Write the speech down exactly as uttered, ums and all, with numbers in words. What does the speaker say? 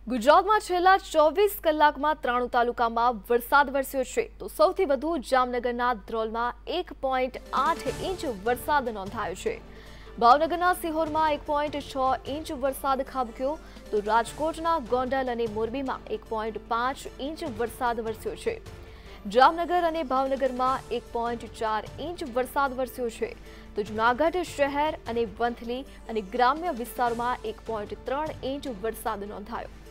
ગુજરાતમાં છેલ્લા ચોવીસ કલાકમાં ત્રાણું તાલુકામાં વરસાદ વરસ્યો છે તો સૌથી વધુ જામનગરના ધ્રોલમાં એક પોઈન્ટ આઠ ઇંચ વરસાદ નોંધાયો છે। ભાવનગરના સિહોરમાં એક પોઈન્ટ છ ઇંચ વરસાદ ખાબક્યો તો રાજકોટના ગોંડલ અને મોરબીમાં એક પોઈન્ટ પાંચ ઇંચ વરસાદ વરસ્યો છે। જામનગર અને ભાવનગરમાં એક પોઈન્ટ ચાર ઇંચ વરસાદ વરસ્યો છે તો જૂનાગઢ શહેર અને વંથલી અને ગ્રામ્ય વિસ્તારોમાં એક પોઈન્ટ ત્રણ ઇંચ વરસાદ નોંધાયો।